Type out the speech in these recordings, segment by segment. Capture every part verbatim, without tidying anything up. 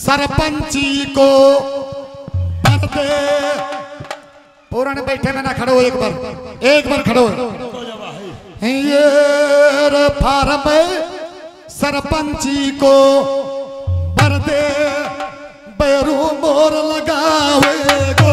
सरपंची को दे। पूरण बैठे में ना खड़ो, एक बार एक बार खड़ो। ये फार्म सरपंची को भर दे, बैरू मोर लगावे गो।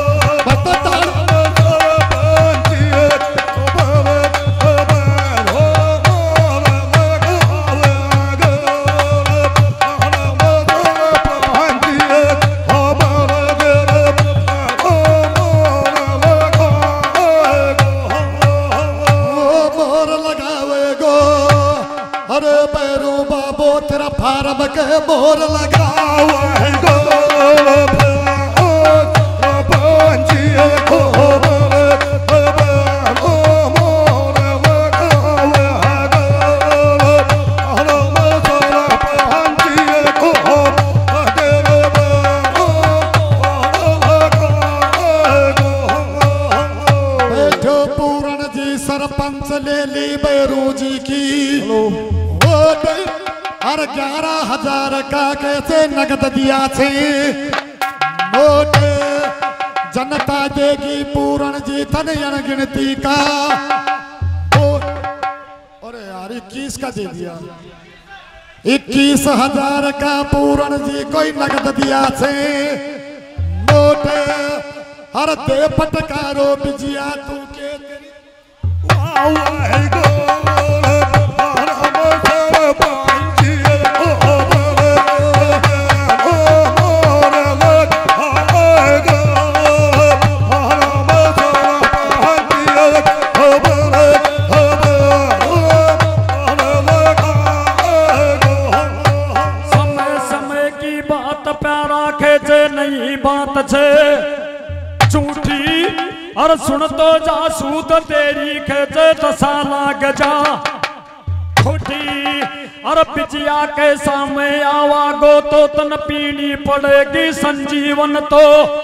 फार्म के मोर लगावा है गो। बैठो पूरण जी सरपंच ले ली बैरू जी की वोट और ग्यारह हजार का कैसे नगद दिया छे नोट। जनता देगी पूरण जी धन गिनती का। अरे यार इक्कीस का दे दिया, इक्कीस हजार का पूरण जी कोई नगद दिया छे नोट। और दे पटकारो बिजिया तू के झूठी और सुन तो जा सूत तेरी खेचे दशा लाग जा खोटी। और पिजिया के सामने आवागो तो तन पीनी पड़ेगी संजीवन तो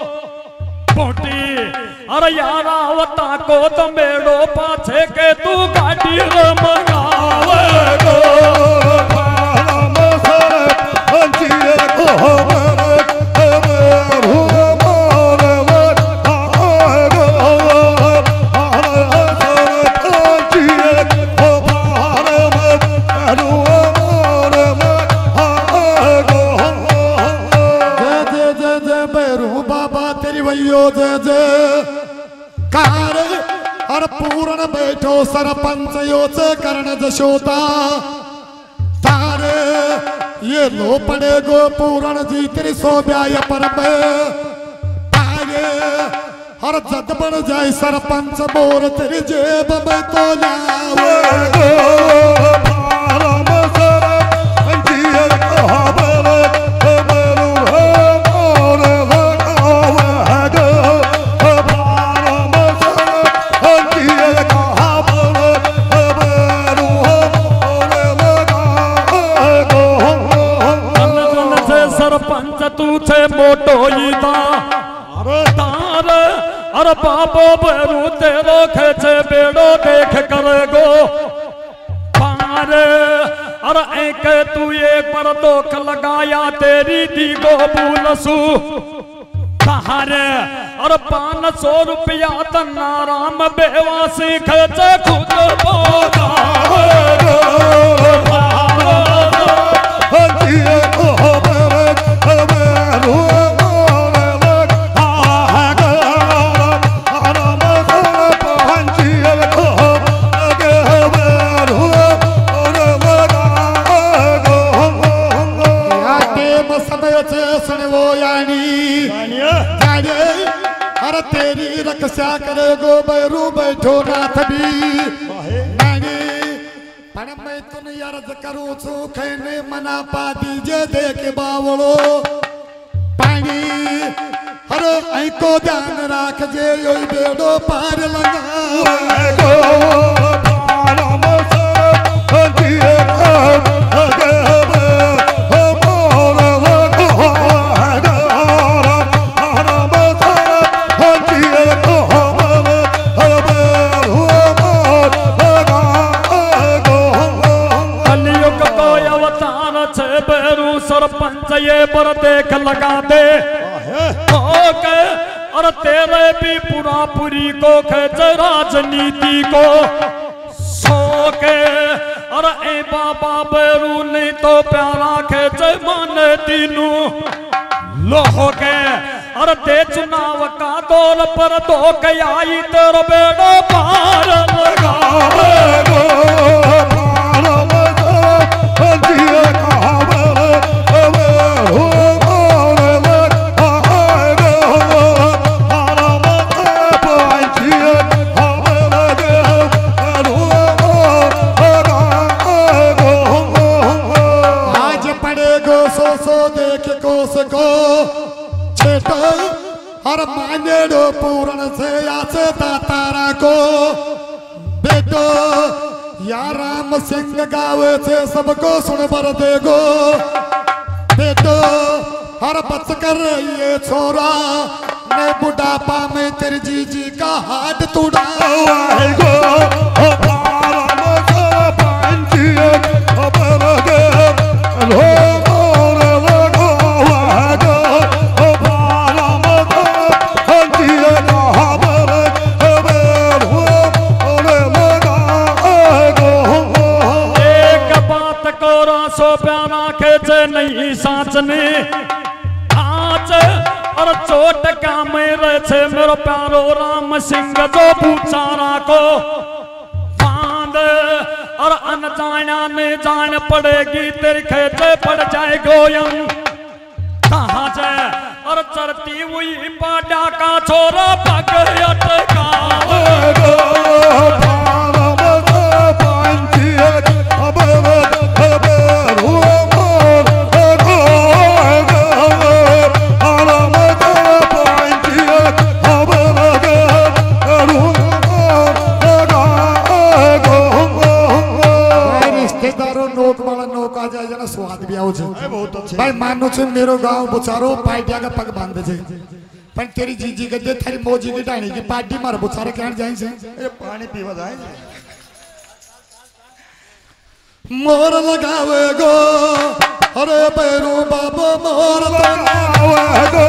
खोटी। और यारा वता को तो मेड़ो पाछे के तू गाड़ी मंगावे गो। और पूरण बैठो सरपंच योच करण जशोता तारे ये लो पड़े गो पूरण जी तेरी सो ब्याय पर तारे। और जद बन जाए सरपंच मोर तेरी जेब में तो लावे गो। तू छे मोटो तार और बाबो बेरू तेरो खेचे बेड़ो देख कर गो पार। और एक तू एक पर दोख लगाया तेरी दी गो बुलसू सहारे। और पान सौ रुपया तन्ना राम बेवासी खेचे खुद बोगा तेरी रक्षा करे गो बैरू बैठो नाथ भी पर मैं तुन अर्ज करूं छू खेने मना पा दीजे देख बावड़ो पानी। हर ऐ को ध्यान राख जे यो बेड़ो पार लगा छे बेरू सरपंच ये पर देख लगा दे ओके और तेरे भी पूरा पूरी को खेच राजनीति को सोके और ए बाबा बेरू नहीं तो प्यारा खेच माने तीनू लोहो के और ते चुनाव का दौर पर दो के आई तेरे बेड़ो पार लगावे और मानेड़ो पूर्ण से आसे तारा को बेटो या राम सिंह गावे से सबको सुन बर देगो बेटो हर बच कर ये छोरा मैं बुढ़ापा में तेरी जीजी का हाथ तुड़ाएगो नहीं साचने आज और चोट का मेरे छे मेरो प्यारो राम सिंह जो पूछारा को बांध और अनजाना में जान पड़ेगी तेरे खेचे पड़ जाए गोयम कहाँ जाए और चढ़ती हुई पाडा का छोरा पग अटका भाई मानो छे मेरो गांव बुचारो पाटिया का पग बांधे छे पण तेरी जीजी के दे थारी मोजी की डाणी की पार्टी मार बुचारे कहन जाई छे ए पानी पीवा जाए मोर लगावे गो अरे बेरू बाबा मोर लगावे गो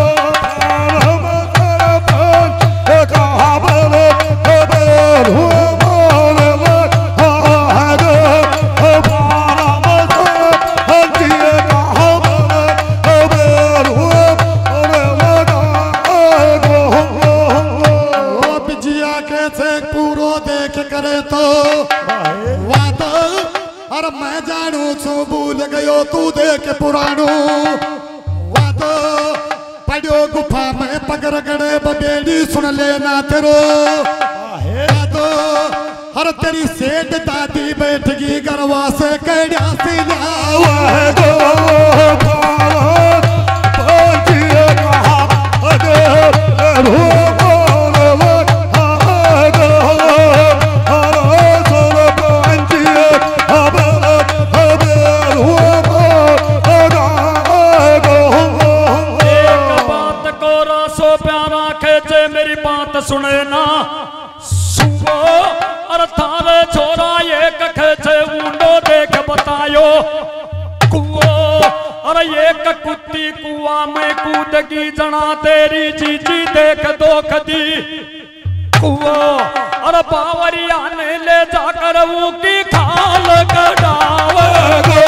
मैं जानू छू भूल गयो तू देख पुरानो वादो पड़ो गुफा में पगर गड़े बबेड़ी सुन लेना तेरो वादो हर तेरी सेठ दादी बैठ गई गरवा से कड़ा सी सुने ना सुबो और थारे छोरा एक खेचे ऊंडो देख बतायो कुओ और एक कुत्ती कुआ में कूदगी जना तेरी जीजी देख दो कदी कुओ और बावरिया ने ले जाकर वो की खाल कटावे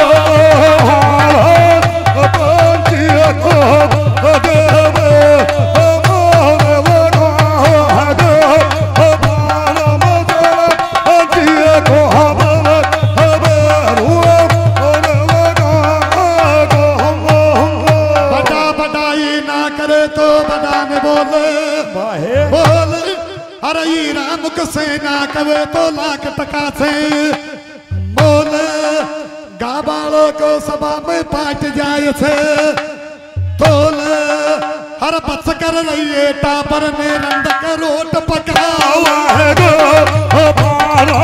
सेना कवे तो लाख टका से बोल गाबालो को सभा में पाट जाए से तोल हर बच कर रही टापर में रंद करोट पकावा है गो ओ पारो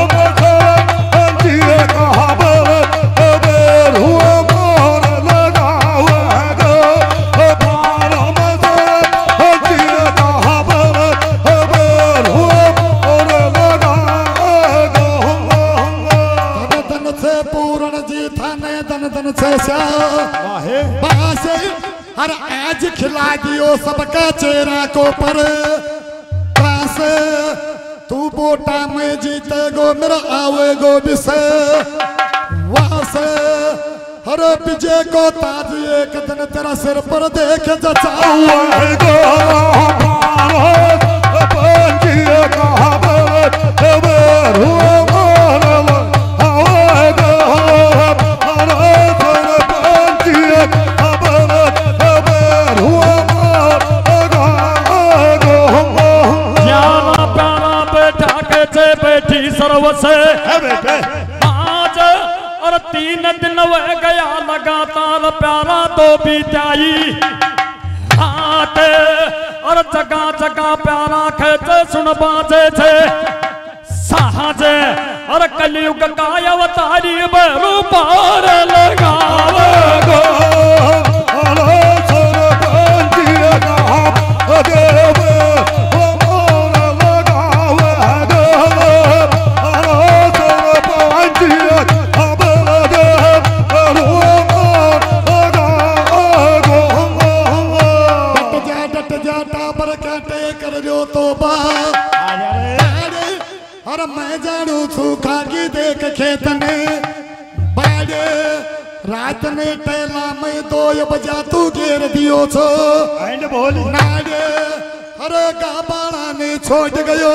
पूरा पूर्ण जी थाने दन दन से बासे हर आज खिला दियो सबका चेहरा को पर पास तू बोटा में जीते गो मेरा आवे गो बिसे वासे हर विजय को ताज एक दिन तेरा सिर पर देख जचाऊंगा बैठी सर्वसे आज और तीन दिन वह गया लगातार प्यारा तो बीताई हाथ और जगह जगह प्यारा खेचे सुन बाजे थे साहजे और कलयुग का अवतारी बरू पार लगावे गो मैं जानू सूखा की देख खेत में बाजे रात में टेला में दो बजा तू घेर दियो छो नागे अरे गाबाड़ा ने छोड़ गयो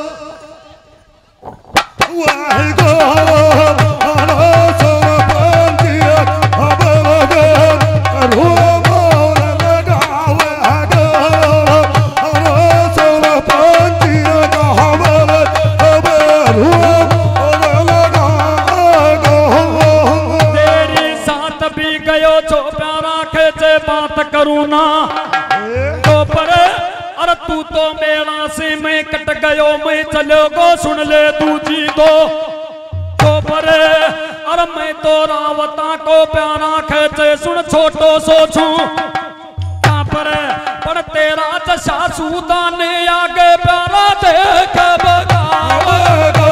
करूना तो पर अरे तू तो मेरा से मैं कट गयो मैं चलो गो सुन ले तू जी दो तो पर अरे मैं तो रावता को प्यारा खेचे सुन छोटो सोचूं पर पर तेरा जशा सूदा ने आगे प्यारा देख बगावेगो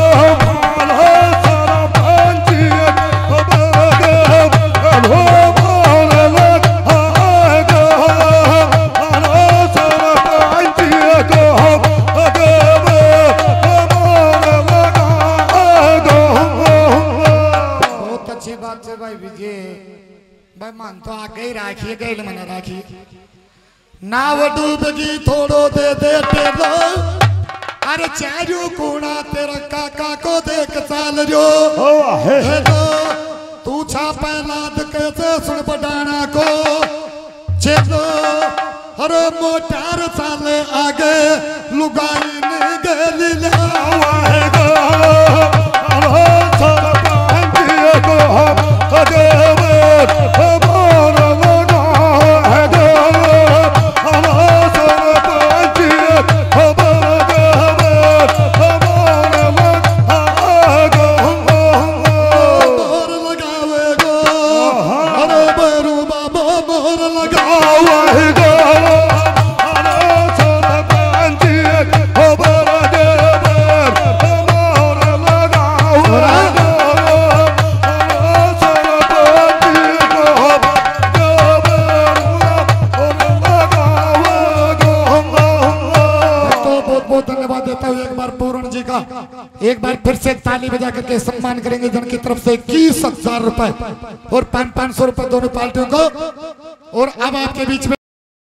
भाई मान तो आगे ही राखिए गैल मना राखिए नाव डूबगी थोड़ो दे दे तेरो अरे चारू कोना तेरा काका को देख चाल जो है तो तू छा पहला कैसे सुन बडाना को चलो अरे मोटार चाले आगे लुगाई ने गली लावाएगा एक बार फिर से ताली बजा करके सम्मान करेंगे जन की तरफ से इक्कीस हजार रुपए और पाँच पाँच सौ रुपए दोनों पार्टियों को। और अब आपके बीच में